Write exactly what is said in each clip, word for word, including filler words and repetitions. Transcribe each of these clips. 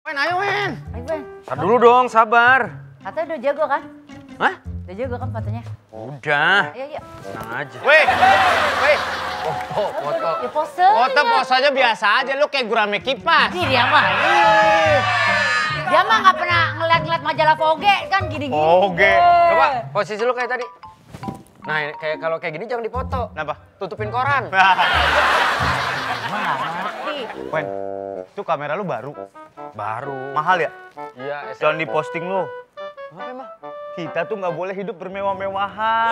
Wen, ayo Wen. Ayo Wen. Tar dulu dong, sabar. Katanya udah jago kan? Hah? Udah jago kan fotonya? Udah. Ayo, yuk. Tenang aja. Weh, weh. Foto, foto. Ya pose. Foto pose aja biasa aja, lu kayak gurame kipas. Ih, dia mah. Ih. Dia mah nggak pernah ngeliat-ngeliat majalah Vogue kan gini-gini. Vogue. Coba posisi lu kayak tadi. Nah, ini kayak kalau kayak gini jangan dipoto. Kenapa? Tutupin koran. Emang nggak ngerti. Wen, itu kamera lu baru. Baru. Mahal ya? Iya, Jangan diposting lu. Apa emang? Kita tuh nggak boleh hidup bermewah-mewahan.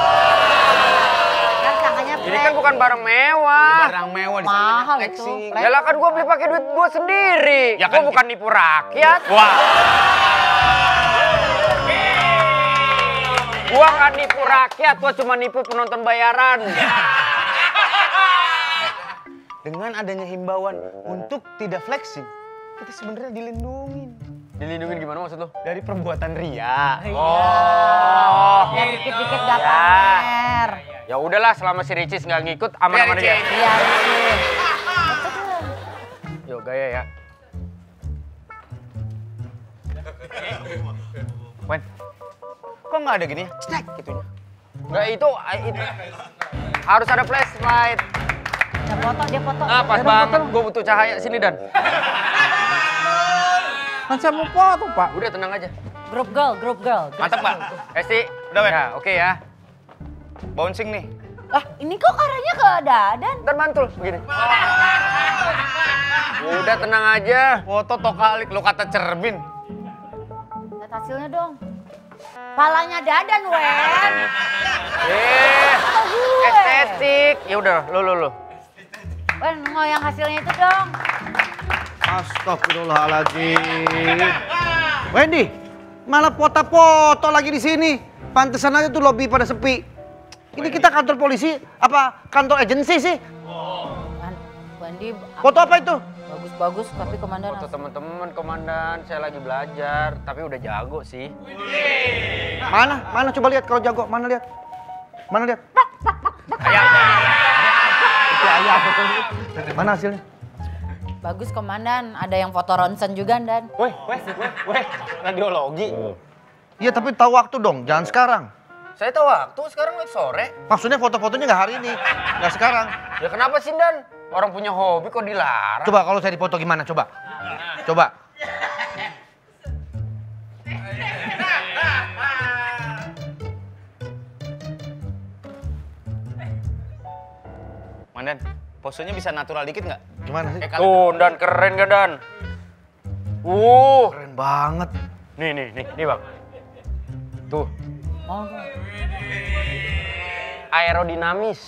Kan tangannya Ini kan bukan barang mewah. Barang mewah di mahal itu. flexing. Ya lah kan gua beli pakai duit gua sendiri. Ya Gua kan, bukan nipu rakyat. Wah. Gua nggak nipu rakyat, gua cuma nipu penonton bayaran. Dengan adanya himbauan untuk tidak flexing, kita sebenarnya dilindungin Dilindungin gimana maksud lu? dari perbuatan ria. Oh. Ya dikit-dikit gak Ya. pamer. Ya udahlah, selama si Ricis nggak ngikut, aman-aman aja. Iya, Ricis. Yuk gaya ya. Wen, kok nggak ada gini ya? Cetek gitunya. Nggak itu, itu harus ada flashlight. Dia foto, dia foto. Ah pas banget, gue butuh cahaya sini Dan. Kan saya mau foto, Pak. Udah tenang aja. Grup girl, grup girl. Mantap, Pak. Esti, Udah, Wen. ya, oke ya. Bouncing nih. Ah, ini kok arahnya ke Dadan? Ntar mantul begini. Udah tenang aja. Foto tokalik, lo kata cermin. Lihat hasilnya dong. Palanya Dadan, Wen. Eh, Kata gue. estetik. Ya udah, lo lo lo. Wen, ngoyang hasilnya itu dong. Astagfirullahaladzim. Wendy, malah foto-foto lagi di sini. Pantesan aja tuh lobi pada sepi. Ini kita kantor polisi apa kantor agensi sih? Wan- Wendy, Foto apa itu? bagus-bagus, tapi komandan. Foto teman-teman komandan, saya lagi belajar, tapi udah jago sih. Mana? Mana coba lihat kalau jago. Mana lihat? Mana lihat? Itu ayah. Mana hasilnya? Bagus komandan, ada yang foto ronsen juga Dan. Weh, weh, weh, weh. Radiologi. Iya tapi tahu waktu dong, jangan sekarang. Saya tahu waktu, sekarang lagi sore. Maksudnya foto-fotonya nggak hari ini, nggak sekarang. Ya kenapa sih Dan? Orang punya hobi kok dilarang? Coba kalau saya dipoto gimana? Coba, coba. Mandan, posenya bisa natural dikit nggak? Gimana sih? Eh, kali- Tuh, Dan keren gak Dan? Uh, Keren banget. nih nih nih nih bang. Tuh, Oh, aerodinamis.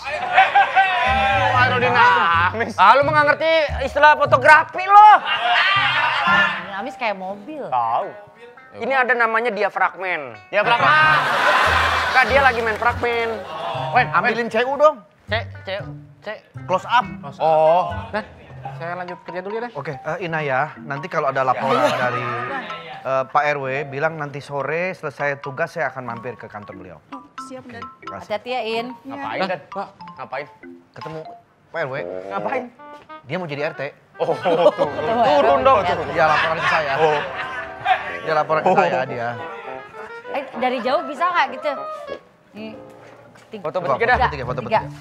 aerodinamis. Ah, lu mah nggak ngerti istilah fotografi lo. dinamis kayak mobil. Tahu. Ini ada namanya diafragmen. Ya berapa? Kak, dia lagi main fragmen. Wen, ambilin C U dong. Cek, cek, cek. Close up. Oh. Nah, saya lanjut kerja dulu ya deh. Oke, eh, Inaya, nanti kalau ada laporan dari eh, Pak R W, bilang nanti sore selesai tugas saya akan mampir ke kantor beliau. Siap, Dan. Makasih. Hati-hati ya, In. Ngapain, Dan? Pak, Ngapain? ketemu Pak R W. Ngapain? Dia mau jadi R T. Oh, tuh. Turun dong. Dia laporan ke saya. Oh. Dia laporan ke saya, dia. Eh, dari jauh bisa nggak gitu? Nih, tiga. Foto Foto bertiga dah. bertiga, foto Tiga. bertiga.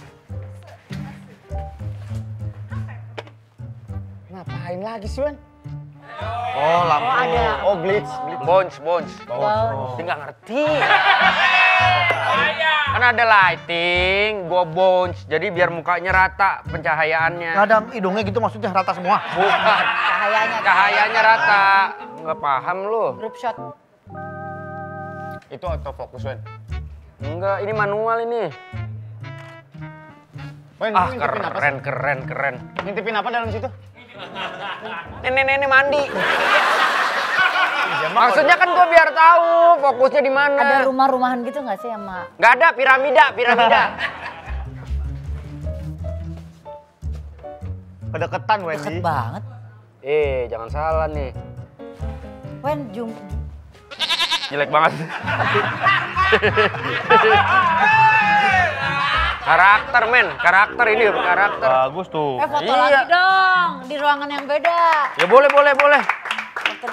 Ngapain lagi sih, Wen? Oh, lampu. Oh, ada. Oh, glitch. glitch. Bones, bones. Wow. Dia nggak ngerti. Kan ada lighting, gua bones. Jadi biar mukanya rata pencahayaannya. Nggak ada hidungnya gitu maksudnya rata semua. Bukan. Cahayanya. Cahayanya rata. Nggak paham lu. Group shot. Itu autofocus, Wen. Enggak, ini manual ini. Wen, Ah, lu ngintipin apa sih? keren, keren, keren. Ngintipin apa dalam situ? Nenek-nenek mandi. Maksudnya kan gua biar tahu fokusnya di mana. Ada rumah-rumahan gitu nggak sih sama? Nggak ada, piramida, piramida. Kedekatan, Deket Wendy. banget. Eh, jangan salah nih. Wen, jum. Jelek banget. Karakter, men. Karakter ini, karakter. Bagus tuh. Eh, foto Iya. lagi dong di ruangan yang beda. Ya boleh, boleh, boleh. Foto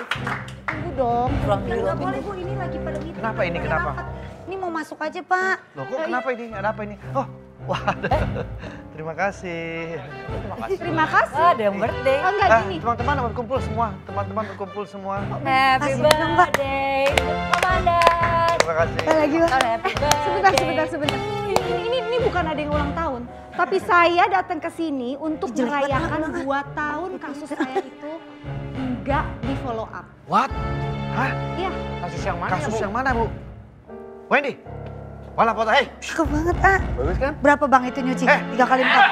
pulang dulu. Nggak boleh Bu, ini lagi pada meeting. Kenapa ini, Boleh kenapa? rapat. Ini mau masuk aja Pak. Loh kok kenapa ini? Ada apa ini? Oh, wah. Terima kasih. Terima kasih. Ah, ada yang birthday. Oh enggak Ah, gini. teman-teman berkumpul semua. Teman-teman berkumpul semua. Happy Kasih dong, Mbak. birthday, Komandan. Terima kasih. Eh, lagi Pak. Happy birthday. Sebentar, sebentar, sebentar. Ini, ini, ini bukan ada yang ulang tahun. Tapi saya datang ke sini untuk merayakan dua tahun kasus saya itu enggak di follow up. What? Hah? Iya. Kasus yang mana Kasus Bu? yang mana, Bu? Wendy. Wala foto, hei. Cakep banget, ah. Bagus kan? Berapa bang itu nyuci? Eh. Tiga kali empat.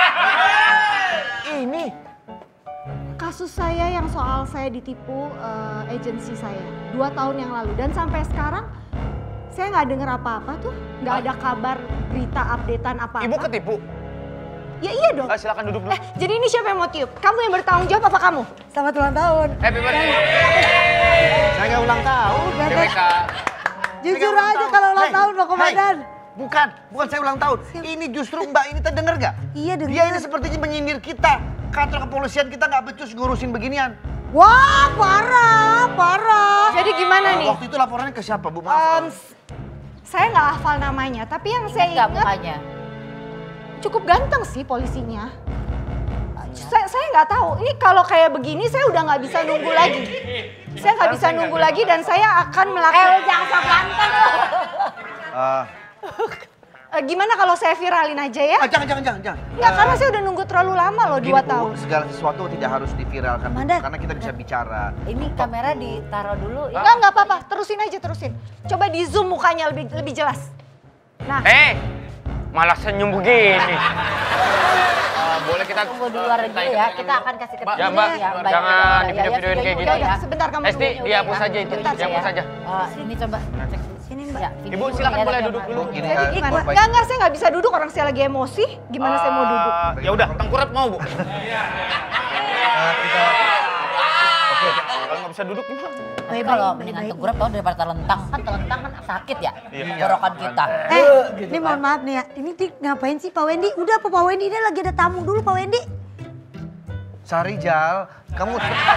Ini. Kasus saya yang soal saya ditipu eh, agensi saya dua tahun yang lalu. Dan sampai sekarang saya nggak dengar apa-apa tuh. Nggak ada kabar, berita, updatean apa-apa. Ibu ketipu? Ya iya dong. Ah, silakan duduk dulu. Eh, jadi ini siapa yang mau tiup? Kamu yang bertanggung jawab apa kamu? Selamat ulang tahun. Happy birthday. Saya nggak ulang tahun. G W K. Jujur aja kalau ulang tahun Pak Komandan. Bukan, bukan saya ulang tahun. Ini justru Mbak ini terdengar gak? Iya dengar. Dia ini sepertinya menyindir kita. Kantor kepolisian kita nggak becus ngurusin beginian. Wah parah, parah. Jadi gimana nih? Waktu itu laporannya ke siapa, Bu? Em, Maaf. s- saya nggak hafal namanya, tapi yang saya Enggak ingat mukanya. cukup ganteng sih polisinya. Saya saya nggak tahu. Ini kalau kayak begini saya udah nggak bisa nunggu lagi. Saya nggak bisa nunggu lagi dan saya akan Eh, melakukan. lu jangan sok ganteng lu. Ah, Eh, gimana kalau saya viralin aja ya? ah, jangan, jangan, jangan, jangan. Nggak, Eh, karena saya udah nunggu terlalu lama loh, gini, dua Bu, tahun. segala sesuatu tidak harus diviralkan, Bu, Amanda. karena kita bisa bicara. Ini kamera ditaruh dulu ya. Nggak, nggak apa-apa. Terusin aja, terusin. Coba di zoom mukanya lebih lebih jelas. Nah, Eh, malah senyum begini. Ah, boleh kita Tunggu di luar dulu ya. Kita akan kasih ke Ya, Mbak, ya, Mbak. jangan Ya, ya, video-videoin ya, kayak ya, gitu. ya, ya. sebentar kamu Esti, tunggu. dihapus aja itu, Sebentar, dihapus ya. aja. Oh, ini coba cek. Sini Mbak. Ya, video Ibu, dulu, silakan lihat boleh yang duduk mana. dulu. Gini, Jadi eh, gimana? buat baik. Nggak, nggak, saya nggak bisa duduk, orang saya lagi emosi. Gimana saya mau duduk? Ah, ya udah, tengkurap mau, Bu. Ah, kita, Oke, kalau nggak bisa duduk gimana? Tapi kalau mendingan tengkurap tau daripada telentang. Kan telentang kan sakit ya. Iya. Gorokan kita. Eh, ini mohon maaf nih ya. Ini di, ngapain sih Pak Wendy? Udah apa Pak Wendy? Ini lagi ada tamu dulu Pak Wendy. Sarijal, kamu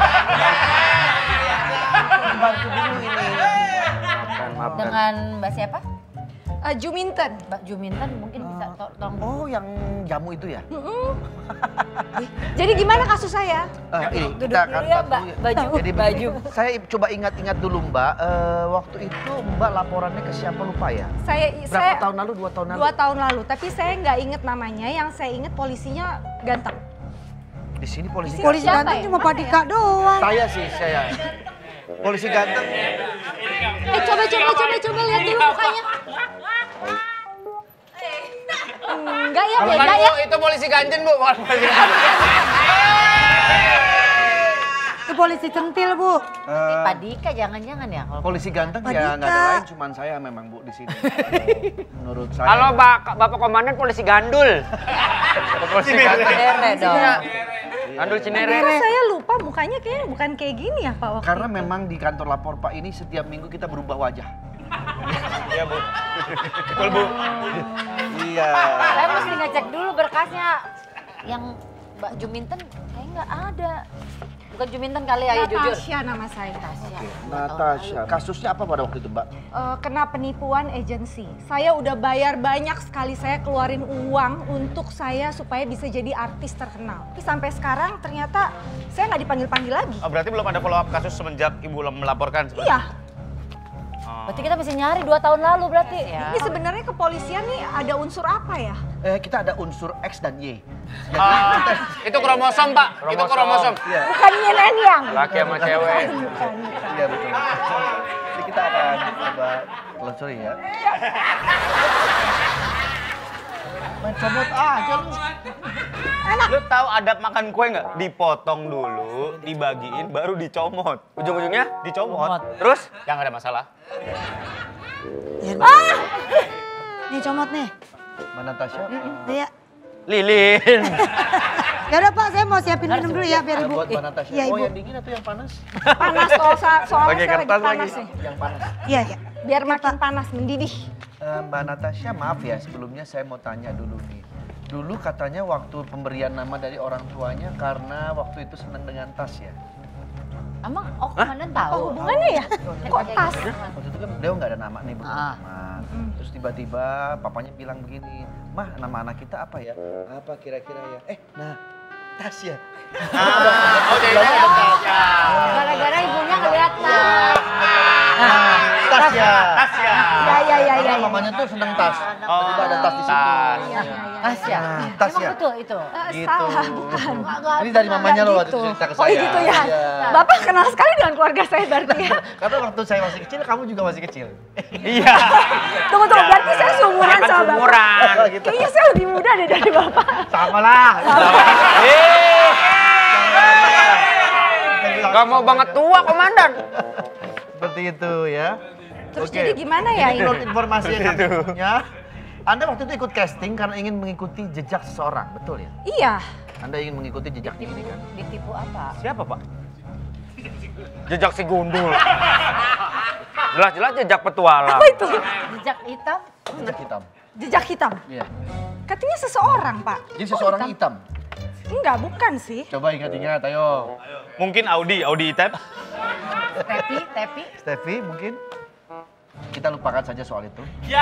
bantu dulu ini. Maafkan, maafkan. Dengan Mbak siapa? Uh, Juminten. Mbak Juminten mungkin bisa to- tolong. Oh, yang jamu itu ya? Jadi gimana kasus saya? Eh, ini Duduk kita dulu akan ya, tahu Mbak. ya. Baju, Jadi baju. begini, saya coba ingat-ingat dulu Mbak, eh, waktu itu Mbak laporannya ke siapa lupa ya? Saya Berapa saya tahun lalu? Dua tahun lalu? dua tahun lalu, tapi saya nggak inget namanya. Yang saya inget polisinya ganteng. Di sini polisi Polisi ganteng. ganteng cuma Pak Dika doang. Saya sih, saya. Polisi ganteng. Eh coba coba coba coba lihat dulu mukanya. Enggak ya, Bukan, beda Bu, ya. itu polisi ganjen, Bu. Bukan polisi ganjen. Itu polisi centil Bu. Eh, Pak Dika jangan-jangan ya. kalau- polisi ganteng Pak ya nggak ada Dika. lain, cuman saya memang Bu di sini. Menurut saya. Halo, Pak, Bapak Komandan polisi gandul. Polisi gandul. Cinere dong. Gandul Cinere. Kok saya lupa mukanya kayaknya bukan kayak gini ya Pak waktu Karena itu. memang di kantor lapor Pak ini setiap minggu kita berubah wajah. Iya, Bu. Betul, Bu. Iya. Saya mesti ngecek dulu berkasnya. Yang Mbak Juminten kayaknya nggak ada. Bukan Juminten kali ya, ya jujur. Natasha nama saya. Natasha. Natasha. Kasusnya apa pada waktu itu Mbak? Eh, kena penipuan agensi. Saya udah bayar banyak sekali, saya keluarin uang untuk saya supaya bisa jadi artis terkenal. Tapi sampai sekarang ternyata saya nggak dipanggil-panggil lagi. Oh, berarti belum ada follow up kasus semenjak Ibu melaporkan? sebenarnya? Iya, Berarti kita mesti nyari dua tahun lalu berarti ya. ini sebenarnya kepolisian nih ada unsur apa ya? Eh, kita ada unsur X dan Y. Jadi, Ah, itu kromosom, Pak. Itu kromosom. Iya, Bukan yin and yang. Laki sama cewek. iya betul. Jadi kita akan coba telusuri ya. Main comot aja lu. Lu tahu adab makan kue nggak? Dipotong dulu, dibagiin, baru dicomot. Ujung-ujungnya Dicomot. terus Ya nggak ada masalah. Ah! Nih comot nih. Mbak Natasha, Iya. lilin. Ya udah Pak, saya mau siapin minum dulu ya biar eh, Ibu. buat Mbak Natasha. Iya, Oh, Ibu. yang dingin atau yang panas? Panas soal soalnya Pakai saya lagi kertas panas lagi. nih. Yang panas. Iya, iya. Biar makin panas, mendidih. Eh, Mbak Natasha, maaf ya sebelumnya saya mau tanya dulu nih. Dulu katanya waktu pemberian nama dari orang tuanya karena waktu itu senang dengan tas ya? Emang oh komandan tahu? Apa hubungannya ya? Kok tas? Waktu itu kan Deo nggak ada nama nih, bukan Ah. nama. Terus tiba-tiba papanya bilang begini, Mah nama anak kita apa ya? Apa kira-kira ya? Eh, nah, Tasya. Oh, jadi Tasya. Gara-gara ibunya ngeliat tas. Nah, Tasya. Tasya. Ya ya ya Karena ya. mamanya tuh seneng tas. Oh, Tiba ada tas di situ. tas. Iya, iya, iya. Tas ya? Nah, tas Emang ya? betul itu? Eh, Gitu. Salah, bukan. Ini dari mamanya loh waktu Gitu. cerita ke Oh saya. gitu ya? Iya. Bapak kenal sekali dengan keluarga saya berarti ya? Karena waktu saya masih kecil, kamu juga masih kecil. Iya. Tunggu tunggu, berarti saya seumuran Kan sama Bapak. umuran. Oh, gitu. Kayaknya saya lebih muda deh dari Bapak. Sama lah. Eh, gak mau banget tua, komandan. Seperti itu ya. Terus Oke. jadi gimana ya Ini ini? menurut informasi yang kami punya, Anda waktu itu ikut casting karena ingin mengikuti jejak seseorang, betul ya? Iya. Anda ingin mengikuti jejaknya ini kan? Ditipu apa? Siapa, Pak? Jejak si gundul. Jelas-jelas jejak petualang. Apa itu? Jejak hitam? Jejak hitam. Jejak hitam. Iya. Katanya seseorang, Pak. Jadi seseorang hitam. Enggak, bukan sih. Coba ingat-ingat, ayo. Mungkin Audi, Audi Itep. Tepi, tepi. Steffi mungkin kita lupakan saja soal itu.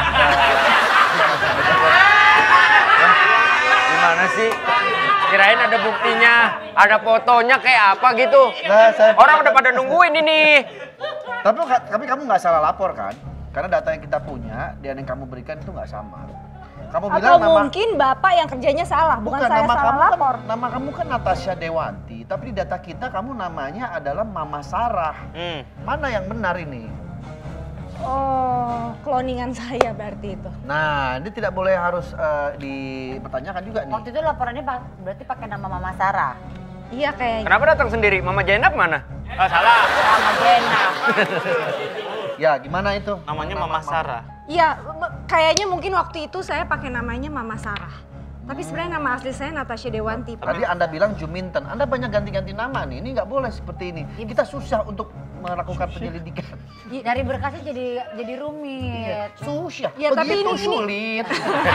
Gimana sih? Kirain ada buktinya, ada fotonya kayak apa gitu. Nah, saya Orang udah pada nungguin ini. Tapi, tapi kamu nggak salah lapor kan? Karena data yang kita punya dan yang kamu berikan itu nggak sama. Kamu Atau bilang nama mungkin Bapak yang kerjanya salah, bukan, bukan saya nama salah kamu lapor. kan, nama kamu kan Natasha Dewanti, tapi di data kita kamu namanya adalah Mama Sarah. Hmm. Mana yang benar ini? Oh, kloningan saya berarti itu. Nah, ini tidak boleh harus eh, dipertanyakan juga nih. Waktu itu laporannya pa- berarti pakai nama Mama Sarah. Iya kayaknya. Kenapa datang sendiri? Mama Jenab mana? Ah, salah. Sama Jena. Ya, gimana itu? Namanya Mama Sarah. Iya, m- kayaknya mungkin waktu itu saya pakai namanya Mama Sarah. Tapi sebenarnya nama asli saya Natasha Dewanti. Pak. Tadi Anda bilang Juminten, Anda banyak ganti-ganti nama nih, ini nggak boleh seperti ini. Kita susah untuk melakukan penyelidikan. Dari berkasnya jadi jadi rumit. Susah, Ya, tapi begitu ini- ini- sulit.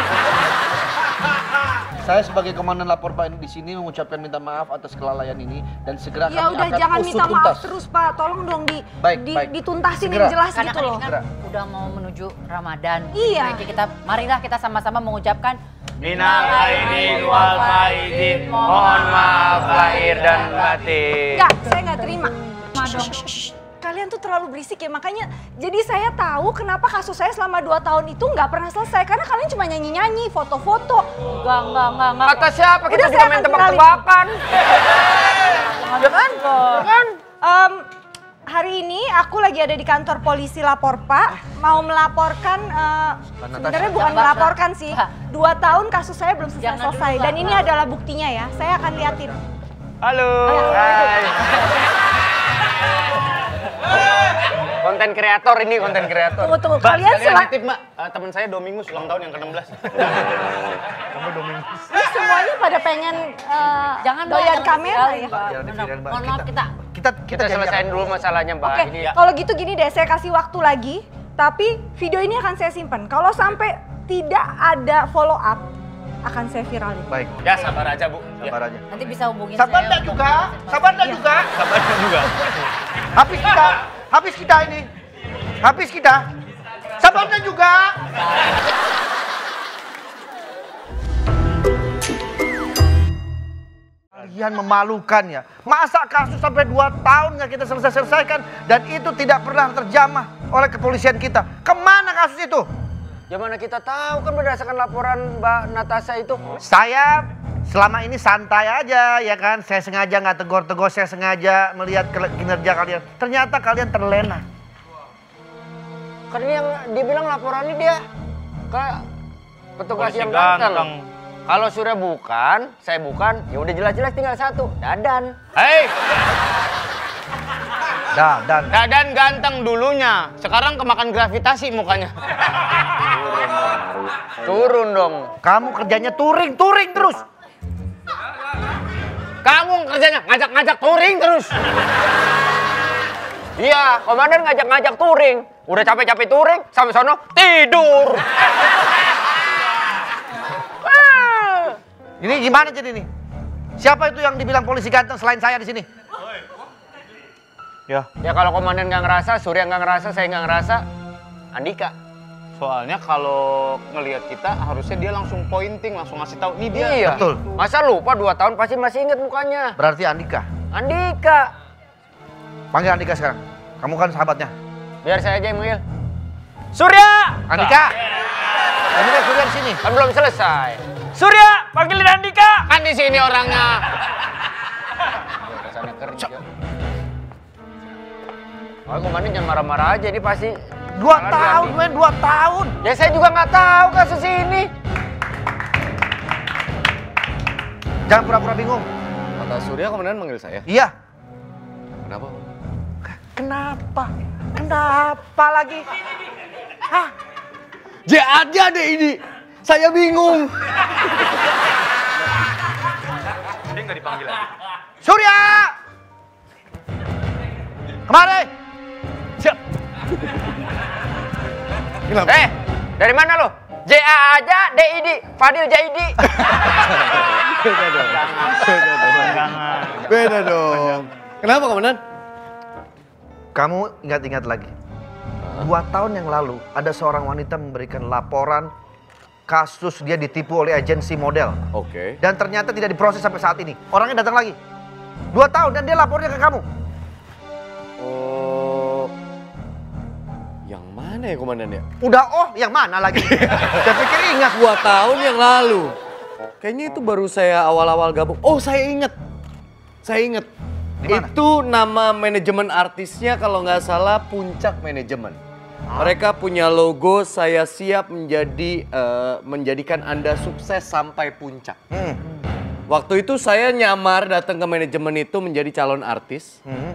Saya sebagai komandan lapor Pak di sini mengucapkan minta maaf atas kelalaian ini dan segera Ya kami udah akan jangan usut minta tuntas. maaf terus Pak, tolong dong di, Baik, di- baik. dituntasin Segera. yang jelas Karena gitu kan loh. ini kan udah mau menuju Ramadan. Iya. Baiknya kita, marilah kita sama-sama mengucapkan Minal aidin wal faizin, mohon maaf lahir dan batin. Enggak, saya nggak terima. Ma dong. Shh, shh, shh. Kalian tuh terlalu berisik ya, makanya jadi saya tahu kenapa kasus saya selama dua tahun itu nggak pernah selesai. Karena kalian cuma nyanyi-nyanyi, foto-foto. Enggak, enggak, enggak, enggak. Kata siapa? Kita Udah, juga saya main akan tebak-tebakan. Ya kan? Kan, em, hari ini aku lagi ada di kantor polisi lapor Pak, mau melaporkan, eh, sebenarnya bukan Jangan melaporkan bahas. sih, Pak. dua tahun kasus saya belum Jangan selesai-selesai. dulu, Dan Pak. ini adalah buktinya ya, saya akan liatin. Halo. Hai. Konten kreator ini, konten kreator. Tunggu, tunggu, Mbak, kalian sekalian sela- nitip, Mbak. Eh, temen saya Domingus ulang tahun yang ke enam belas. Kamu Domingus. Ini semuanya pada pengen eh, Jangan Mbak, doyan jangan kamera diviralin, ya. Mbak. Jangan diviralin, Mbak. Mohon maaf Kita- kita. Kita Kita jangan- selesaiin dulu masalahnya, Mbak. Oke, Ini kalau gitu gini deh, saya kasih waktu lagi, tapi video ini akan saya simpan. Kalau sampai tidak ada follow up, akan saya viralin. Baik, Ya sabar aja, Bu. Ya. sabar aja. Nanti bisa hubungin Sabar saya. dah untuk- juga, sabar dah juga. Sabar juga. Habis kita, habis kita ini. Habis kita. Sabar dah juga. Kalian memalukan ya. Masa kasus sampai dua tahun nggak kita selesai-selesaikan dan itu tidak pernah terjamah oleh kepolisian kita. Kemana kasus itu? Ya mana kita tahu kan berdasarkan laporan Mbak Natasha itu. Saya selama ini santai aja ya kan. Saya sengaja nggak tegur-tegur, saya sengaja melihat ke- kinerja kalian. Ternyata kalian terlena. Kan ini yang dibilang laporannya dia ke petugas Polisi yang ganteng. ganteng. Kalau sudah bukan, saya bukan, ya udah jelas-jelas tinggal satu, Dadan. Hei, Dah, dan Dadan ganteng dulunya. Sekarang kemakan gravitasi mukanya. Turun dong. kamu kerjanya touring, touring terus. Kamu kerjanya ngajak-ngajak touring terus. Iya, komandan ngajak-ngajak touring. Udah capek-capek touring, sampai sono tidur. Ini gimana jadi nih? Siapa itu yang dibilang polisi ganteng selain saya di sini? Ya. Ya kalau komandan nggak ngerasa, Surya nggak ngerasa, saya nggak ngerasa, Andika. Soalnya kalau ngelihat kita harusnya dia langsung pointing, langsung ngasih tahu nih dia. Iya. Betul. Masa lupa dua tahun pasti masih inget mukanya. Berarti Andika. Andika. Panggil Andika sekarang. Kamu kan sahabatnya. Biar saya aja yang manggil. Surya. Andika. Andika sudah di sini. Kan belum selesai. Surya, panggilin Andika. Kan di sini orangnya. Kesana kerja. Oh, komandan jangan marah-marah aja, ini pasti Dua salah tahun, diambil. men, dua tahun. Ya saya juga nggak tahu kasus ini. Jangan pura-pura bingung. Kata Surya komandan manggil saya. Iya. Kenapa? Kenapa? Kenapa lagi? Hah? J aja deh ini. Saya bingung. Dia nggak dipanggil lagi. Surya! Kemari! Siap. Eh, dari mana lo? J A aja, D I D, Fadil Jaidi. Beda dong. Beda dong. Beda dong. Kenapa komandan? Kamu ingat-ingat lagi. Dua tahun yang lalu ada seorang wanita memberikan laporan kasus dia ditipu oleh agensi model. Oke. Dan ternyata tidak diproses sampai saat ini. Orangnya datang lagi. Dua tahun dan dia lapornya ke kamu. Oh. Yang mana ya komandan ya? Udah oh yang mana lagi? Saya pikir ingat. Dua tahun yang lalu. Kayaknya itu baru saya awal-awal gabung. Oh saya inget. Saya inget. Dimana? Itu nama manajemen artisnya kalau nggak salah Puncak Manajemen. Mereka punya logo saya siap menjadi eh, menjadikan Anda sukses sampai puncak. Hmm. Waktu itu saya nyamar datang ke manajemen itu menjadi calon artis. Hmm.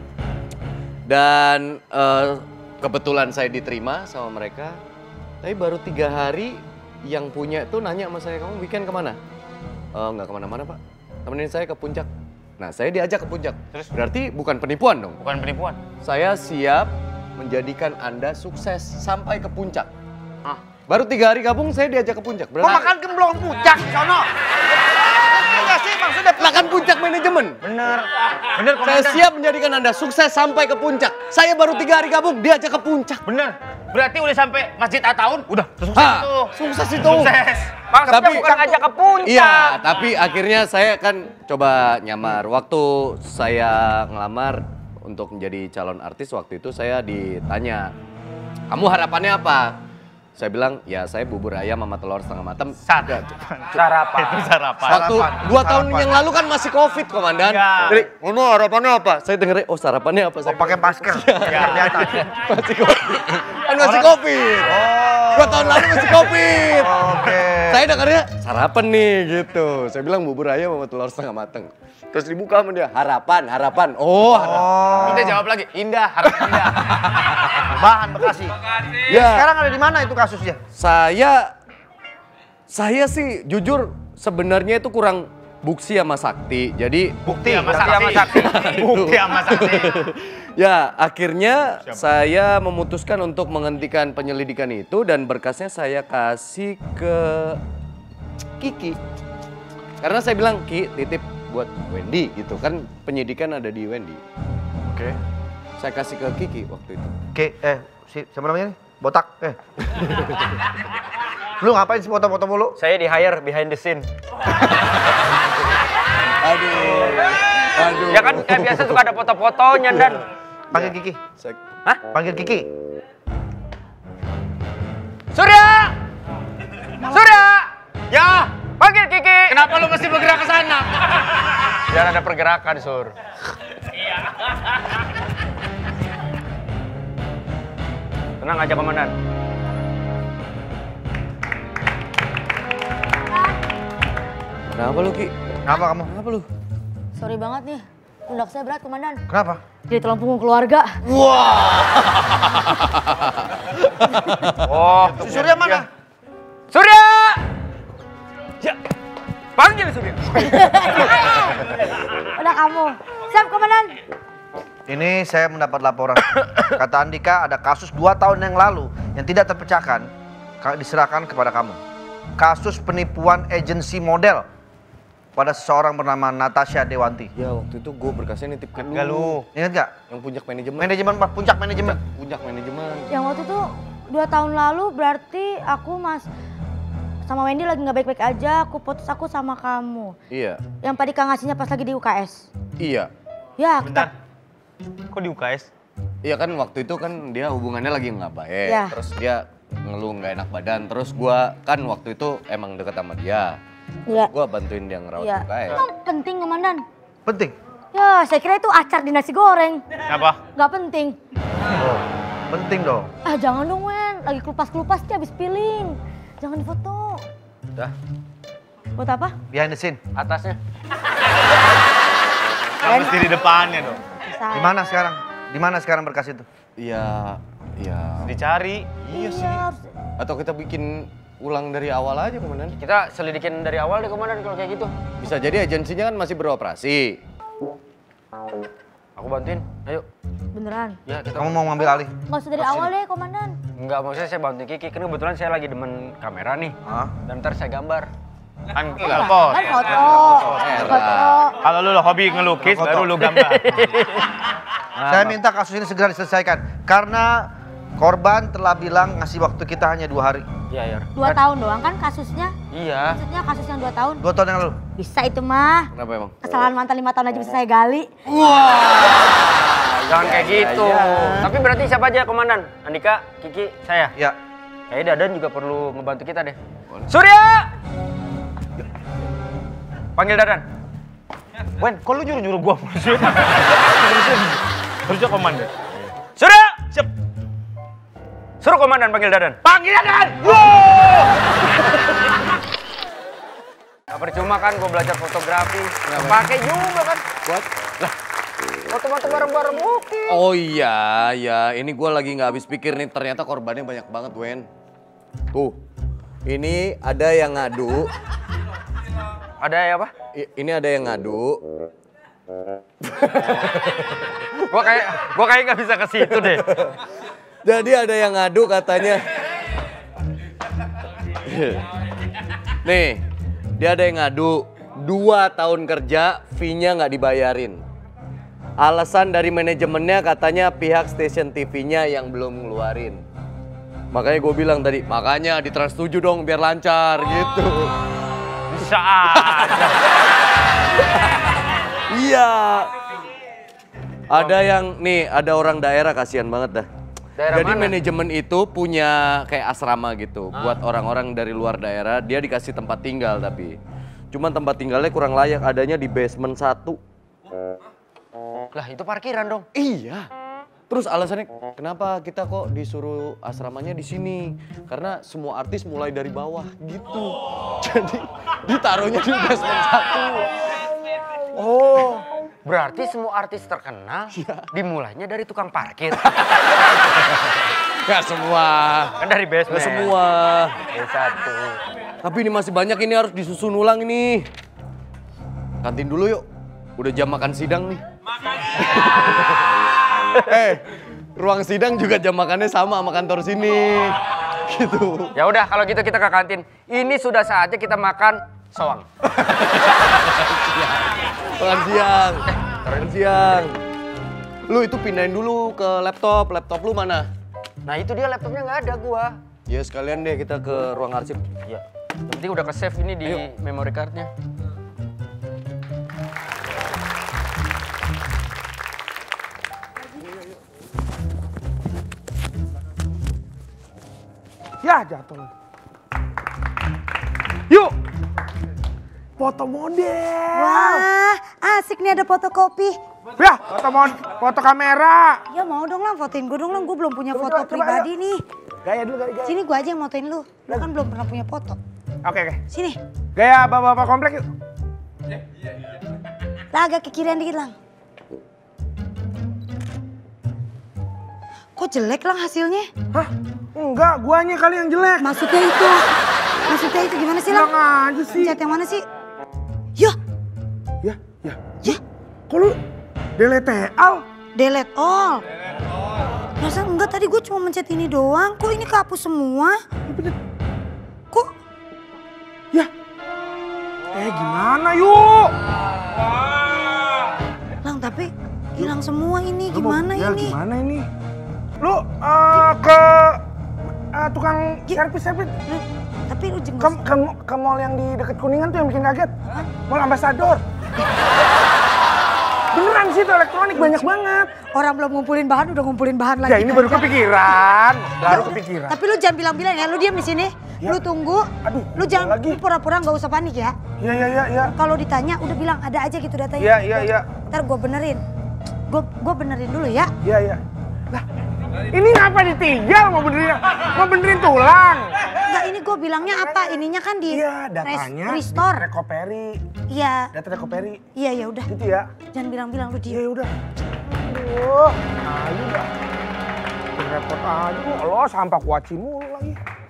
Dan eh, kebetulan saya diterima sama mereka. Tapi baru tiga hari yang punya itu nanya sama saya, kamu weekend kemana? Oh, nggak kemana-mana pak, temenin saya ke puncak. Nah saya diajak ke puncak, terus berarti bukan penipuan dong? Bukan penipuan. Saya siap menjadikan Anda sukses sampai ke puncak. Ah. Baru tiga hari gabung saya diajak ke puncak. Kok makan gemblong puncak di sono? Enggak sih maksudnya Lah kan puncak manajemen. Bener. Bener Saya komandan. siap menjadikan Anda sukses sampai ke puncak. Saya baru tiga hari gabung, diajak ke puncak. Bener. Berarti udah sampai Masjid Ataun, udah sukses Ha, itu. sukses itu. Sukses. Maksudnya Tapi- bukan ngajak ke puncak. Iya, tapi akhirnya saya kan coba nyamar. Waktu saya ngelamar untuk menjadi calon artis, waktu itu saya ditanya, kamu harapannya apa? Saya bilang, ya saya bubur ayam sama telur setengah matang. Sarapan. Sarapan. Itu sarapan. Waktu dua tahun yang lalu kan masih covid, komandan. Iya. Jadi, ono harapannya apa? Saya dengerin, oh sarapannya apa? Oh, Saya pakai masker. Biar kelihatan. masih covid. Kan masih covid. Dua tahun lalu masih covid. Oke. Saya dengarnya sarapan nih gitu. Saya bilang bubur ayam sama telur setengah mateng. Terus dibuka sama dia, harapan, harapan. Oh, harapan. Kita jawab lagi, indah, harap indah. Bahan Bekasi. Ya, Sekarang ada di mana itu kasusnya? saya saya sih jujur sebenarnya itu kurang buksi sama sakti. Jadi Bukti sama Bukti sama saksi. Bukti sama saksi. ya, akhirnya saya memutuskan untuk menghentikan penyelidikan itu dan berkasnya saya kasih ke Kiki. Karena saya bilang, Ki, titip buat Wendy gitu kan, penyidikan ada di Wendy. Oke. Saya kasih ke Kiki waktu itu. Oke, eh si siapa namanya nih? Botak. Eh. Lu ngapain sih foto-foto mulu? Saya di hire behind the scene. Aduh. Aduh. Ya kan kayak biasa suka ada foto-fotonya dan. Panggil Kiki. Saya- Hah? Panggil Kiki. Surya! Surya! Ya! Panggil Kiki! Kenapa lu mesti bergerak ke sana? Biar ada pergerakan, Sur. Tenang aja, Komandan. Kenapa lu, Ki? Kenapa kamu? Kenapa lu? Sorry banget nih, pundak saya berat komandan. Kenapa? Jadi tulang punggung keluarga. Oh, Si Surya mana? Surya! Ya. Panggil Surya. Udah kamu. Siap komandan. Ini saya mendapat laporan. Kata Andika ada kasus dua tahun yang lalu yang tidak terpecahkan, ka- diserahkan kepada kamu. Kasus penipuan agensi model. pada seseorang bernama Natasha Dewanti. Ya waktu itu gue berkasnya nitip ke lu. Gak lu. Ingat nggak? Yang puncak manajemen. Manajemen Pak, puncak manajemen. Puncak manajemen. Yang waktu itu dua tahun lalu berarti aku mas sama Wendy lagi nggak baik-baik aja. Aku putus aku sama kamu. Iya. Yang Pak Dika ngasihnya pas lagi di U K S. Iya. Ya, Bentar. kita Kok di U K S? Iya kan waktu itu kan dia hubungannya lagi nggak baik. Ya. Terus dia ngeluh nggak enak badan. Terus gua kan waktu itu emang deket sama dia. Iya. Gua bantuin dia ngerawat Iya. U K S. Emang penting komandan? Penting. Ya, saya kira itu acar di nasi goreng. Apa? Nggak penting. Oh, penting dong. Ah jangan dong Wen, lagi kelupas-kelupas dia habis peeling. Jangan difoto. Dah. Buat apa? Behind the scene. Atasnya. Kan mesti di depannya dong. Di mana sekarang? Di mana sekarang berkas itu? Iya. Iya. Dicari. Iya sih. Atau kita bikin ulang dari awal aja komandan. Kita selidikin dari awal deh komandan kalau kayak gitu. Bisa jadi agensinya kan masih beroperasi. Aku bantuin, ayo. Beneran? Ya kita. Kamu mau ngambil alih? Nggak usah dari awal deh komandan. Enggak, maksudnya saya bantuin Kiki, karena kebetulan saya lagi demen kamera nih. Hah? Dan ntar saya gambar. Kan telepon. Kan foto. Foto. Kalau lu hobi ngelukis, Foto. baru lu gambar. Saya minta kasus ini segera diselesaikan. Karena korban telah bilang ngasih waktu kita hanya dua hari. Iya, ya. Dua tahun doang kan kasusnya? Iya. Maksudnya kasus yang dua tahun? Dua tahun yang lalu. Bisa itu mah. Kenapa emang? Kesalahan mantan lima tahun aja bisa saya gali. Jangan kayak gitu. Tapi berarti siapa aja komandan? Andika, Kiki, saya. Ya. Kayaknya Dadan juga perlu ngebantu kita deh. Surya! Panggil Dadan. Wen, kok lu nyuruh-nyuruh gua mulu sih? Harusnya komandan. Surya! Siap. Suruh komandan panggil Dadan. Panggil Dadan! Gak percuma kan gue belajar fotografi. Pakai juga kan. Buat? Lah, foto-foto bareng-bareng oke. Oh iya, ya. Ini gue lagi nggak habis pikir nih. Ternyata korbannya banyak banget, Wen. Tuh, ini ada yang ngadu. Ada ya apa? I- ini ada yang ngadu. Gua kayak gua kayak nggak bisa ke situ deh. Jadi ada yang ngadu katanya. Nih, dia ada yang ngadu. Dua tahun kerja, fee-nya nggak dibayarin. Alasan dari manajemennya katanya pihak stasiun T V-nya yang belum ngeluarin. Makanya gue bilang tadi, makanya di Trans tujuh dong biar lancar gitu. Bisa aja. Iya. Ada yang, nih ada orang daerah kasihan banget dah. Daerah Jadi mana? manajemen itu punya kayak asrama gitu. Buat orang-orang dari luar daerah, dia dikasih tempat tinggal tapi. Cuman tempat tinggalnya kurang layak, adanya di basement satu. Lah itu parkiran dong. Iya. Terus alasannya kenapa kita kok disuruh asramanya di sini? Karena semua artis mulai dari bawah gitu. Jadi ditaruhnya di basement satu. Oh, berarti semua artis terkenal dimulainya dari tukang parkir. Gak semua. Kan dari basement. Gak semua. B satu. Tapi ini masih banyak, ini harus disusun ulang ini. Kantin dulu yuk. Udah jam makan sidang nih. Eh, ruang sidang juga jam makannya sama sama kantor sini. Gitu. Ya udah kalau gitu kita ke kantin. Ini sudah saatnya kita makan soang. Makan siang. Makan siang. Lu itu pindahin dulu ke laptop. Laptop lu mana? Nah itu dia laptopnya nggak ada gua. Ya sekalian deh kita ke ruang arsip. Ya, yang penting udah ke save ini di memory cardnya. Ya jatuh lagi. Yuk. Foto model. Wah, asik nih ada fotokopi. Ya, foto mon, foto kamera. Ya mau dong lah fotoin gue dong lah, gue belum punya Coba, foto coba, coba, pribadi nih. Gaya dulu, gaya. gaya. Sini gue aja yang motoin lu, lu kan belum pernah punya foto. Oke, oke. Sini, Gaya bapak-bapak komplek yuk. lah agak ke kirian dikit lang. Kok jelek lang hasilnya? Hah? Enggak, guanya kali yang jelek. Maksudnya itu, maksudnya itu gimana sih lang? Bilang aja sih. Pencet yang mana sih? Yah, Ya, ya. ya, Kok lu delete all? delete all. Perasaan enggak, tadi gue cuma mencet ini doang, kok ini kehapus semua? Kok? Ya. Eh gimana sana yuk. Lang, tapi hilang semua ini. Lu mau- Gimana ya, ini? Gimana ini? Lu eh, ke eh, tukang servis-servis. Lu, tapi lu Ke, jenggot. ke, ke mall yang di deket Kuningan tuh yang bikin kaget. Mall Ambassador. Beneran sih itu elektronik banyak banget. Orang belum ngumpulin bahan, udah ngumpulin bahan lagi. Ya ini baru Kagak. kepikiran. Baru Ya udah, kepikiran. Tapi lu jangan bilang-bilang ya, lu diam di sini. Ya. Lu tunggu. Aduh, Lu jangan lagi. lu pura-pura nggak usah panik ya. Iya, iya, iya, iya. Kalau ditanya udah bilang ada aja gitu datanya. Iya, iya, iya. Ntar gue benerin. Gue gue benerin dulu ya. Iya, iya. Lah, ini ngapa ditinggal mau benerin? Mau benerin tulang? Enggak, ini gue bilangnya apa? Ininya kan di Iya, res- datanya restore. recovery. Iya. Data recovery. Iya ya udah. Gitu ya. Jangan bilang-bilang lu Iya, diam. udah. Aduh, ayo dah. Repot aja. Lo sampah kuaci mulu lagi.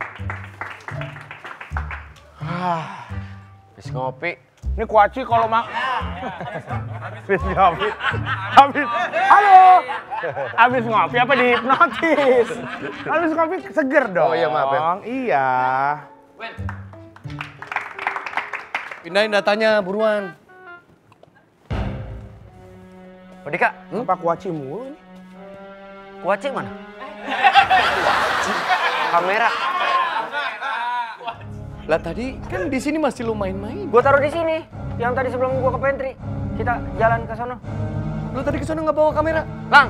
Ah, habis ngopi. Ini kuaci kalau mak... Habis ngopi. Habis... Halo! Habis ngopi apa dihipnotis? Habis ngopi seger dong. Oh iya, maaf ya. Iya. Pindahin datanya buruan. Oh, Dika, Apa kuaci mulu nih? kuaci mana? Kamera. Lah tadi kan di sini masih lu main-main. Gua taruh di sini. Yang tadi sebelum gua ke pantry. Kita jalan ke sono. Lu tadi ke sana nggak bawa kamera? Lang.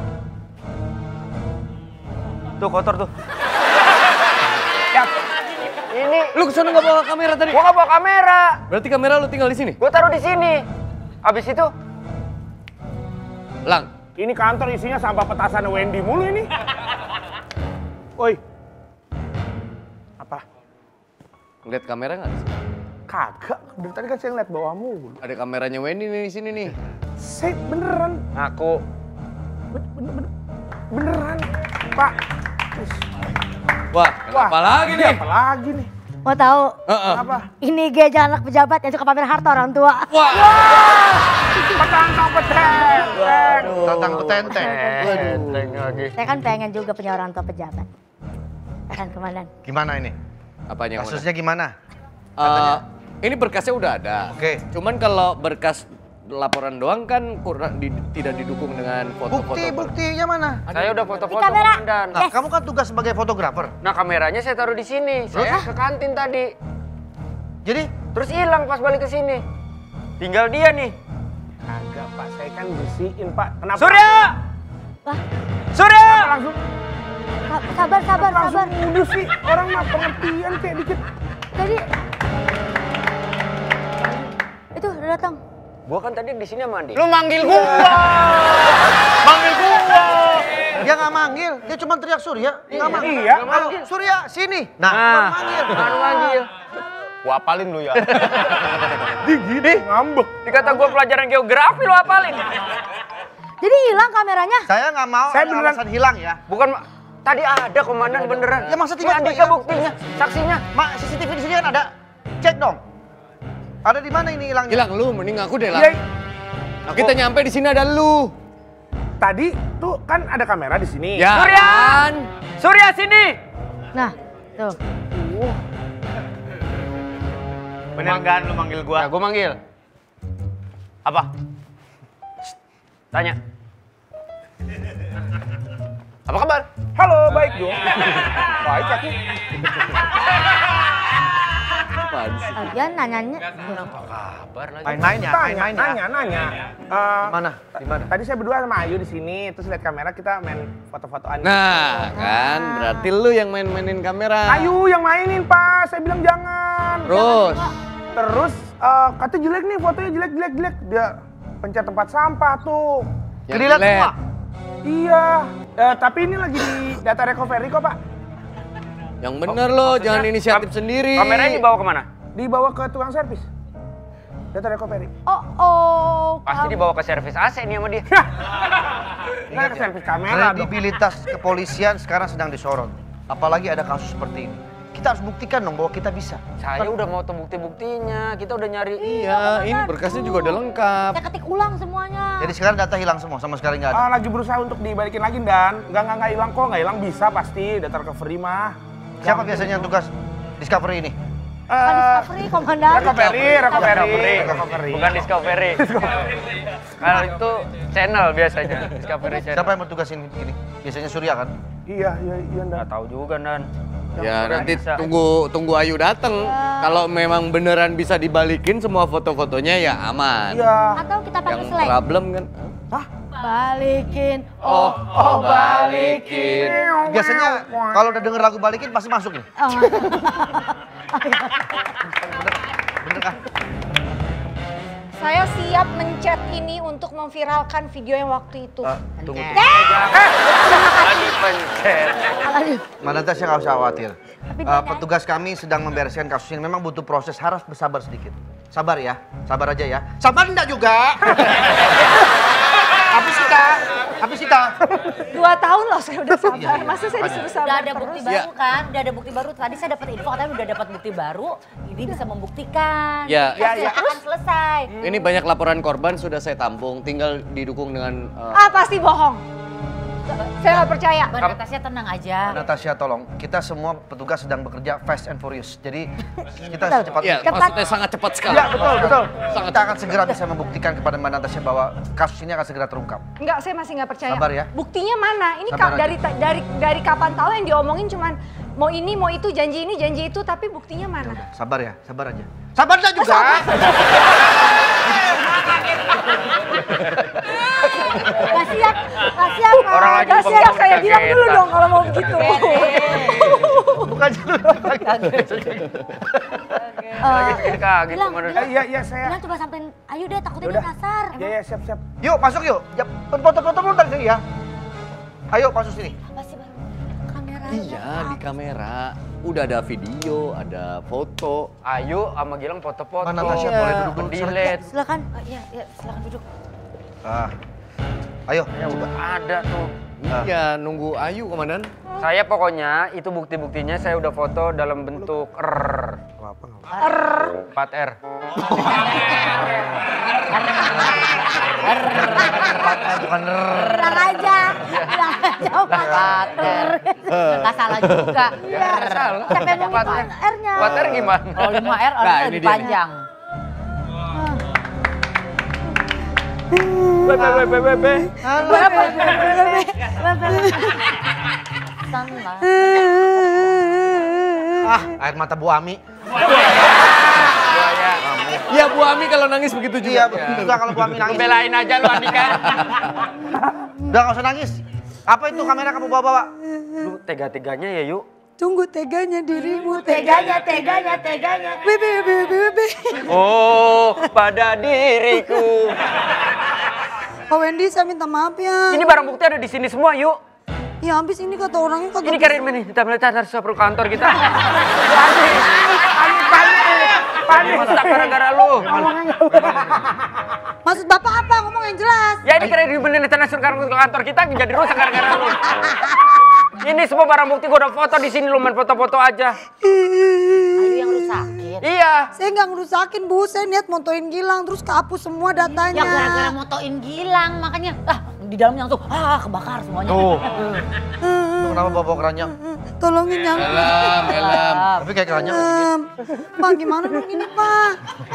Tuh kotor tuh. Ya, Ini Lu ke sana nggak bawa kamera tadi? gua nggak bawa kamera. Berarti kamera lu tinggal di sini? Gua taruh di sini. Habis itu Lang, ini kantor isinya sampah petasan Wendy mulu ini. Woi. Apa? ngeliat kamera nggak? di sini? Kagak. Dari tadi kan saya ngeliat bawah mulu. Ada kameranya Wendy nih di sini nih. Saya beneran. ngaku. Ben- bener- bener- beneran. Pak. Wah, apa lagi ini nih? Apa lagi nih? Mau tahu? Heeh. Apa? Ini geja anak pejabat yang suka pamer harta orang tua. Wah, Petang peteng. Tatang petenteng. Enteng lagi. Saya kan pengen juga punya orang tua pejabat. Kan komandan. Gimana ini? apanya? yang mana? Kasusnya gimana? Eh, ini berkasnya udah ada. Oke. Cuman kalau berkas laporan doang kan kurang di- tidak didukung dengan foto-foto. Bukti, ber- buktinya mana? Saya udah foto-foto Di kamera. komandan. Nah, kamu kan tugas sebagai fotografer. Nah, kameranya saya taruh di sini. Saya ke kantin tadi. Jadi, Terus hilang pas balik ke sini. Tinggal dia nih. Kagak Pak, saya kan bersihin Pak. Kenapa? Surya! Wah, Surya! Langsung, sabar, sabar, langsung sabar. nuduh sih. Orang mah pengertian kayak dikit. Jadi itu udah datang. Gua kan tadi di sini sama Andi. Lu manggil gua. Manggil gua. dia nggak manggil, dia cuma teriak Surya. Nggak manggil. Iya. Kalau Surya, sini. Nah, Nah, baru manggil. baru manggil. Gua apalin lu ya. Gini, ngambek. Dikata gua pelajaran geografi lu apalin. Jadi hilang kameranya. Saya nggak mau Saya ada beneran- alasan hilang ya. Bukan tadi ada komandan beneran. Ya, masa Si tiba-tiba Andika hilang? buktinya, saksinya. Mak, C C T V di sini kan ada. Cek dong. Ada di mana ini hilangnya? Hilang lu, mending aku deh lah. Iya, Kita nyampe di sini ada lu. tadi tuh kan ada kamera di sini. Ya Surya! kan? Surya sini. Nah, tuh. Bener kan lu manggil Nah, gua? gua manggil. Apa? Shh, tanya. Apa kabar? Halo, baik dong. Baik aku. Apaan sih? Lagian nanyanya. Kabar lagi. Main-main ya, Tanya, main-main ya. nanya, nanya. Eh, Mana? Di mana? Tadi saya berdua sama Ayu di sini, terus lihat kamera kita main foto-fotoan. Nah, kan berarti lu yang main-mainin kamera. Ayu yang mainin Pak, saya bilang jangan. Terus, Terus eh, katanya jelek nih fotonya jelek jelek jelek. Dia pencet tempat sampah tuh. yang Kelilat jelek. semua. Iya. Eh, tapi ini lagi di data recovery kok Pak. Yang bener lo, jangan inisiatif Kam- sendiri. Kameranya dibawa kemana? Dibawa ke tukang servis. Data recovery. Oh, oh. Pasti dibawa ke servis A C nih sama dia. Nah, ke servis kamera dong. Kredibilitas kepolisian sekarang sedang disorot. Apalagi ada kasus seperti ini. Kita harus buktikan dong bahwa kita bisa. Saya udah mau tuh bukti-buktinya. Kita udah nyari. Iya, ini berkasnya juga udah lengkap. Saya ketik ulang semuanya. Jadi sekarang data hilang semua, sama sekali nggak ada. Ah, lagi berusaha untuk dibalikin lagi Dan. Enggak enggak enggak hilang kok, enggak hilang bisa pasti data recovery mah. Siapa Gampang. biasanya yang tugas discovery ini? Discovery, Komandan. Recovery, recovery, Recovery. Bukan Discovery. Kalau itu channel biasanya, Discovery channel. Siapa yang bertugasin ini? Biasanya Surya kan? Iya, iya, iya, Dan. Nggak tahu juga, Dan. Ya nanti bisa. tunggu tunggu Ayu dateng. Kalau memang beneran bisa dibalikin semua foto-fotonya ya aman. Iya. Atau kita pakai Yang slang. problem kan? Balikin. Oh, oh balikin. Biasanya kalau udah denger lagu balikin pasti masuk nih. Oh. Bener kan? Saya siap mencet ini untuk memviralkan video yang waktu itu. Ah, tunggu, tunggu. Lagi pencet. Mbak Natasha nggak usah khawatir. Uh, petugas kami sedang membereskan kasus ini. Memang butuh proses, harus bersabar sedikit. Sabar ya, sabar aja ya. Sabar enggak juga? Habis kita, habis kita. Dua tahun loh saya udah sabar. Iya, iya. Masa saya disuruh sabar Udah ada bukti terus? baru kan? Udah ada bukti baru. Tadi saya dapat info katanya udah dapat bukti baru. Ini bisa membuktikan. Ya. Ya, ya. Akan selesai. Ini banyak laporan korban sudah saya tampung, tinggal didukung dengan uh, Ah pasti bohong. Saya nggak percaya. Mbak Natasha tenang aja. Natasha tolong, kita semua petugas sedang bekerja fast and furious. Jadi kita secepatnya. ya, maksudnya sangat cepat sekali. Ya betul, betul. Sangat Kita akan segera bisa membuktikan kepada Mbak Natasha bahwa kasus ini akan segera terungkap. Enggak, saya masih nggak percaya. Sabar ya. Buktinya mana? Ini Sabar ka- aja. dari dari dari kapan tahu yang diomongin cuman mau ini, mau itu, janji ini, janji itu, tapi buktinya mana? Sabar ya, sabar aja. Sabar enggak juga? Gak siap, gak siap. Orang lagi Gak siap, pengumuman saya bilang dulu kagetan. dong kalau mau begitu. Bukan dulu. Lagi segini kaget Bilang, kemarin. bilang. Iya, iya, saya. Bilang coba sampein, ayo deh takutnya Yaudah. dia kasar. Iya, iya, siap, siap. Yuk masuk yuk. Ya, foto-foto dulu dari sini ya. Ayo masuk sini. Apa sih baru? Kamera. Iya, di kamera. Udah ada video, ada foto. Ayu sama Gilang foto-foto. Mbak Natasha boleh duduk dulu. Delete. Silakan. Oh, iya, iya, silakan duduk. Ah. Ayo. Ya udah ada tuh. Iya, nunggu Ayu, Komandan. Saya pokoknya itu bukti-buktinya saya udah foto dalam bentuk R. empat R. Bukan Bilang aja, bilang aja. Pater. Nggak salah juga. Ya, salah. Siapa yang mau empat R. ngikut R-nya? empat R gimana? Kalau lima R Nah, harusnya ini lebih dia nih. panjang. Bebe, bebe, bebe. Sama. Ah, air mata Bu Ami. Ya, Bu Ami kalau nangis begitu Iya, juga. begitu juga kalau Bu Ami nangis. Belain aja lu Andika. Udah nggak usah nangis. Apa itu kamera kamu bawa-bawa? Lu tega-teganya ya yuk. Tunggu teganya dirimu, teganya, teganya, teganya. Bebe, bebe, bebe. Oh, pada diriku. Pak Wendy, saya minta maaf ya. Ini barang bukti ada di sini semua yuk. Ya habis ini kata orangnya kagak. Ini karir ini, kita melihat harus perlu kantor kita. Panik, panik, panik, panik. Masa gara-gara lu. Maksud Bapak apa? Ngomong yang jelas. Ya ini karir ini kita harus ke kantor kita jadi rusak gara-gara lu. Ini semua barang bukti gua udah foto di sini, lu main foto-foto aja. Ayu yang rusakin. Iya. Saya nggak ngerusakin Bu, saya niat motoin Gilang terus kehapus semua datanya. Ya gara-gara motoin Gilang, makanya ah di dalamnya langsung ah kebakar semuanya. Tuh. Lu kenapa bawa-bawa keranjang? Tolongin yang. Helm, helm. Tapi kayak keranjang. Em, Pak gimana dong ini Pak?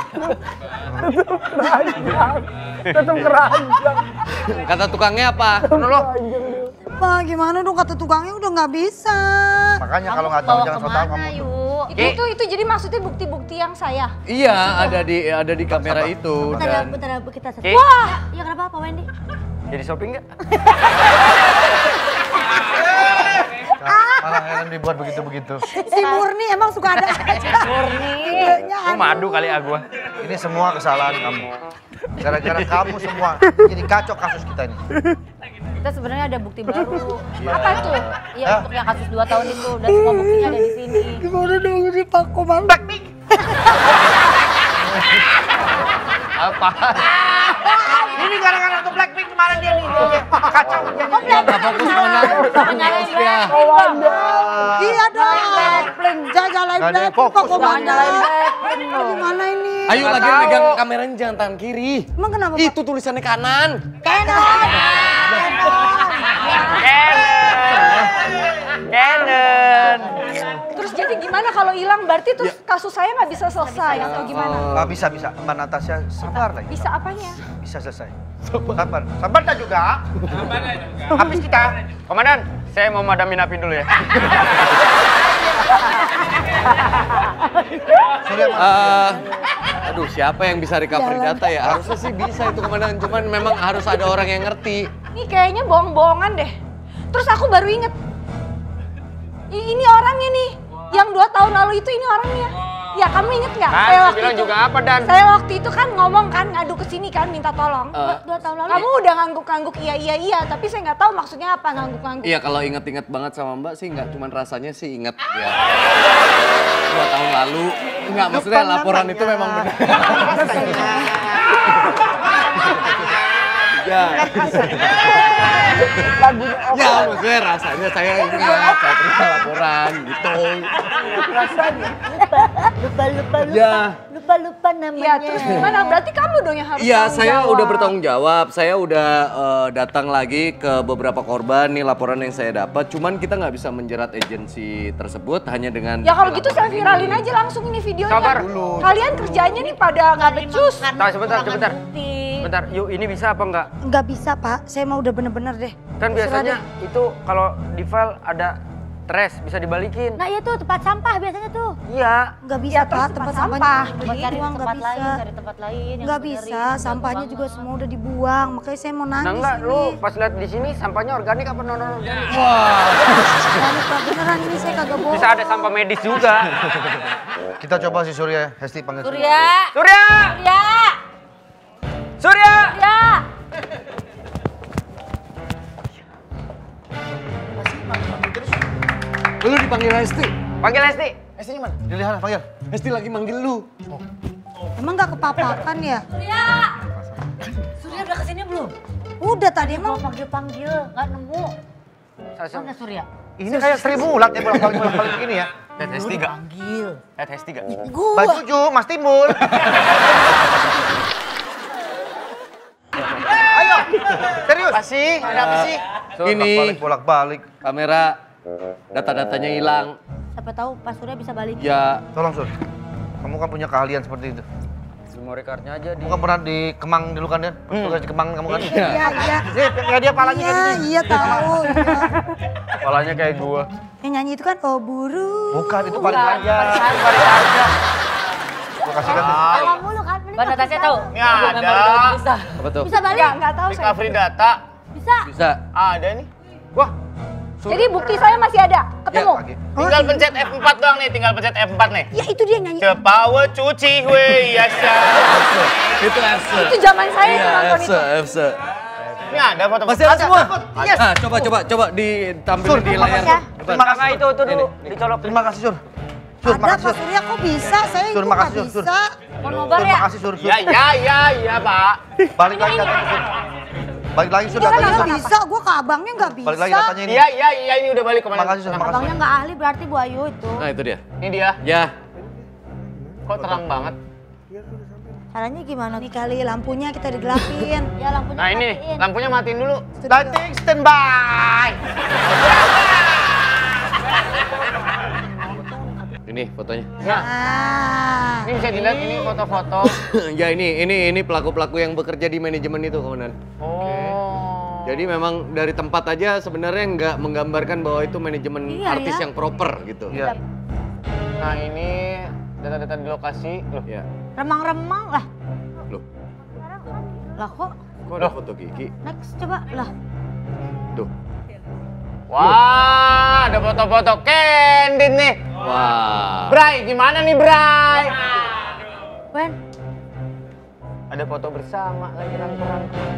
Tetap keranjang. Kata tukangnya apa? Pak gimana dong kata tukangnya udah nggak bisa. Makanya kalau nggak tahu Bawa jangan so tahu kemana, kamu. yuk? Itu, itu itu jadi maksudnya bukti-bukti yang saya. Iya, ada di ada di kamera itu Bentar ya, dan bentar ya, kita satu. Oke. Wah, ya kenapa Pak Wendy? Jadi shopping nggak? Malah heran dibuat begitu-begitu. Si Murni emang suka ada Murni. Lu madu kali ya gua. Ini semua kesalahan kamu. Gara-gara kamu semua jadi kacau kasus kita ini. Kita sebenarnya ada bukti baru. apa tuh? Iya, Hah? untuk yang kasus dua tahun itu dan semua buktinya ada di sini. Gimana dong ini Pak Komang? Apa? Ini gara-gara untuk Blackpink kemarin dia nih. Kacau. nggak fokus mana? Nyalain Ya. Iya dong. Jangan nyalain Nggak ada yang Blackpink Pak fokus. Komang. Nyalain Blackpink loh. Gimana ini? Ayo lagi megang kameranya jangan tangan kiri. Emang kenapa Pak? Itu tulisannya kanan. Canon. Canon. Canon. Terus jadi gimana gimana kalau hilang? Berarti terus kasus saya nggak bisa selesai atau gimana? Nggak bisa, bisa. Mbak Natasha sabar lah. Bisa apanya? Bisa selesai. Sabar. Sabar tak juga. Habis kita. Komandan, saya mau madamin api dulu ya. Eh, aduh, siapa yang bisa recovery data ya? Harusnya sih bisa itu komandan, cuman memang harus ada orang yang ngerti. Ini kayaknya bohong-bohongan deh. Terus aku baru inget. I- ini orangnya nih. Yang dua tahun lalu itu ini orangnya. Ya kamu inget nggak? Ah, Saya saya waktu bilang itu- juga apa, Dan? Saya waktu itu kan ngomong kan ngadu ke sini kan minta tolong. Eh. Dua tahun lalu. Kamu udah ngangguk-ngangguk iya iya iya, tapi saya nggak tahu maksudnya apa ngangguk-ngangguk. Iya, kalau inget-inget banget sama Mbak sih nggak, cuman rasanya sih inget ya. Dua tahun lalu, nggak maksudnya laporan itu memang benar. Ya. Ya, maksudnya rasanya saya ingat, saya terima laporan gitu. Lupa, lupa, lupa. Ya. Lupa, lupa namanya. Ya terus gimana? Berarti kamu dong yang harus Iya, tanggung saya jawab. udah bertanggung jawab. Saya udah eh, datang lagi ke beberapa korban nih laporan yang saya dapat. Cuman kita nggak bisa menjerat agensi tersebut hanya dengan. Ya kalau gitu saya viralin aja langsung ini videonya. Sabar. Kalian kerjanya nih pada nggak becus. Nah, sebentar, sebentar. Bentar, yuk ini bisa apa enggak? Nggak bisa, Pak. Saya mau udah bener-bener deh. Kan biasanya itu kalau di file ada trash, bisa dibalikin. Nah, iya tuh tempat sampah biasanya tuh. Iya. Nggak bisa, Ya, terus Pak. tempat Tempat sampah. sampah. Buat cari Uang nggak tempat bisa. lain, cari tempat lain yang Nggak benerin, bisa, ganggu sampahnya banget. juga semua udah dibuang. Makanya saya mau nangis Nah enggak, ini. lu pas lihat di sini sampahnya organik apa non organik? Organik, Pak. Beneran ini saya kagak bohong. Bisa ada sampah medis juga. Kita coba si Surya, Hesti panggil Surya. Surya! Surya! Surya! Surya! Surya! Lu dipanggil Hesti. Panggil Hesti. Hestinya mana? Dilihat, panggil. Hesti lagi manggil lu. Emang nggak kepapakan ya? Surya! Surya udah kesini belum? Udah tadi Mau emang. panggil-panggil, nggak nemu. Mana Surya? Ini kayak seribu ulat ya bolak-balik bolak-balik gini ya. Lihat Hesti gak? Panggil. Lihat Hesti gak? Baju Ju, Mas Timbul. Ayo, serius. Apa sih? Ada apa sih? Ini Bolak-balik, bolak-balik. kamera, data-datanya hilang. Siapa tahu Pak Surya bisa balik. Ya, Tolong Sur, kamu kan punya keahlian seperti itu. Memory card-nya aja di... Kamu kan pernah di Kemang dulu kan ya? Tugas di Kemang kamu kan? Iya, iya. Nih, kayak dia palanya kayak Iya, gini. iya tahu. Iya. Kepalanya kayak gua. Yang nyanyi itu kan Oh Buru. Bukan, itu balik aja. Itu balik aja. Gua kasih kan. Awal mulu kan. Iya, Mbak Natasha tahu? Ini ada. Bisa. apa tuh? Bisa balik? Nggak, nggak tahu saya. Recovery data. Bisa. Bisa. Ada nih. Wah, Jadi bukti saya masih ada. Ketemu. pagi. Tinggal pencet F empat doang nih, tinggal pencet F empat nih. Ya itu dia yang nyanyi. Cepawa cuci we yasa. Itu F S. Itu zaman saya itu Iya, nonton F S, itu. F S. Ini ada foto. Masih ada semua? Ah, coba coba coba ditampilin di layar. ya. Terima Nah, kasih. itu, itu dulu. Dicolok. Terima kasih Sur. Sur, Ada makasih Pak Sur. Surya kok bisa? Saya itu Sur, nggak makasih, Sur. bisa. Mau Sur, nobar ya? makasih Sur. Sur. Ya ya ya ya Pak. Balik lagi datanya Sur. Balik lagi Sur Dia kan datanya nggak Sur. bisa, gue ke abangnya nggak bisa. Balik lagi datanya ini. Iya iya iya ini udah balik kemana? Makasih Sur, makasih. Abangnya nggak ahli berarti Bu Ayu itu. Nah, itu dia. Ini dia. Ya. Kok terang banget? Caranya gimana? Nih kali lampunya kita digelapin. Ya lampunya Nah ini matiin. lampunya matiin dulu. Lighting standby. Ini fotonya. Nah, Ah. ini bisa dilihat ini foto-foto. Ya ini ini ini pelaku-pelaku yang bekerja di manajemen itu, komandan. Oh. Jadi memang dari tempat aja sebenarnya nggak menggambarkan bahwa itu manajemen Iya, artis ya. yang proper gitu. Iya. Nah ini data-data di lokasi. Loh, Ya. Remang-remang lah. Loh, Lah kok? kok ada foto Kiki? Next coba lah. Tuh. wah, ada foto-foto Candid nih. Wah. Bray, gimana nih Bray? Wen, Ada foto bersama lagi rangkul-rangkul.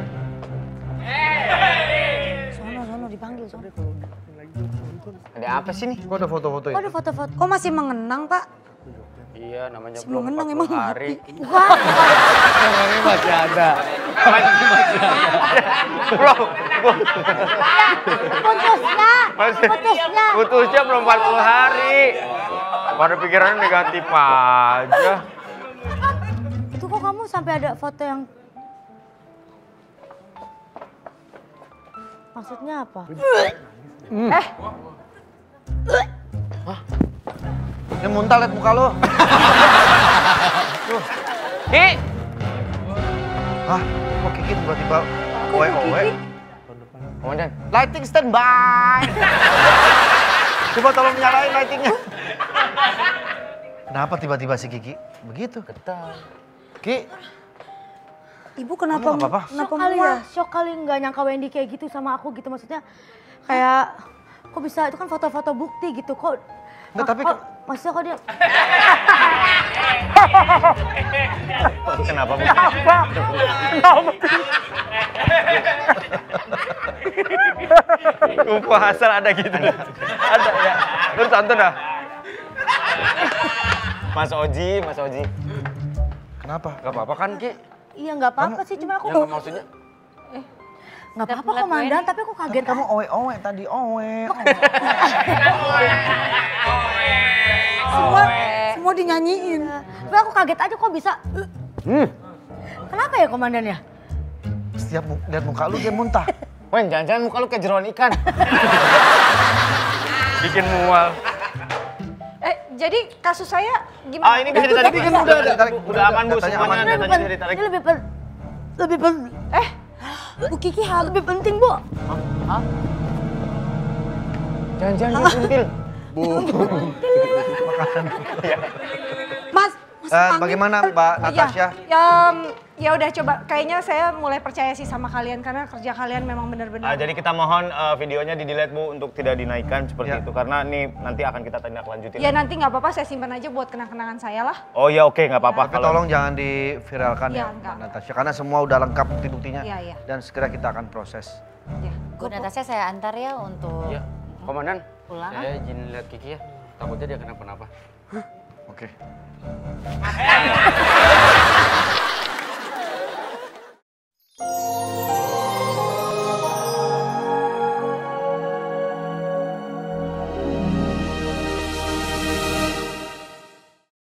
sono sono dipanggil sono. Ada apa sih nih? Kok ada foto-foto Kok itu? ada foto-foto? Kok masih mengenang Pak? Iya, namanya Masih belum mengenang empat emang puluh hari. Bukan. Orangnya masih ada. Belum. Putusnya. Masih. Putusnya. Putusnya belum empat puluh hari. Pada pikirannya negatif aja. Itu kok kamu sampai ada foto yang maksudnya apa? Ini muntah liat muka lo. Ki, Hah? Kok Kiki tiba-tiba owe-owe? komandan. Lighting standby. Coba tolong nyalain lightingnya. Kenapa tiba-tiba si Kiki begitu? Getar. Ki, Ibu kenapa Kamu nggak apa-apa? kenapa Shock kali mual? ya, shock kali nggak nyangka Wendy kayak gitu sama aku gitu maksudnya kayak kok bisa itu kan foto-foto bukti gitu kok. Nggak, tapi kok, maksudnya kok dia Kenapa, Bu? Apa? Kenapa? Kumpul asal ada gitu. Ada ya. Terus tonton dah. Mas Oji, Mas Oji. kenapa? Gak apa-apa kan Ki? iya nggak apa-apa sih cuma aku Yang maksudnya nggak apa-apa Lihat komandan Wendy. tapi aku kaget Kamu owe-owe tadi, owe. Semua semua dinyanyiin. tapi aku kaget aja kok bisa. Hmm. Kenapa ya komandan ya? Setiap mu- lihat muka lu dia muntah. Wen, jangan-jangan muka lu kayak jeroan ikan. bikin mual. Eh, jadi kasus saya gimana? Ah, ini bisa ditarik. Tapi kan udah ada. Udah aman, Bu. Katanya Semuanya aman. datanya bisa Ini ditarik. lebih pen, lebih pen, Eh, Bu Kiki hal lebih penting bu. Jangan-jangan dia sentil. Mas, Mas Eh, Angin. bagaimana Mbak Natasha? Ya, ya, ya udah coba. Kayaknya saya mulai percaya sih sama kalian karena kerja kalian memang benar-benar. Ah, jadi kita mohon eh, videonya di-delete, Bu, untuk tidak dinaikkan seperti Ya. itu. Karena ini nanti akan kita tindak lanjutin. Ya nanti nggak apa-apa, saya simpan aja buat kenang-kenangan saya lah. Oh ya, oke, nggak apa-apa. Tapi tolong jangan diviralkan Iya, ya enggak. Mbak Natasha. Karena semua udah lengkap bukti-buktinya. Iya, iya. Dan segera kita akan proses. Ya. Bu Natasha saya antar ya untuk Ya, komandan. pulang. Saya izin lihat Kiki ya. Takutnya dia kenapa-napa. Oke.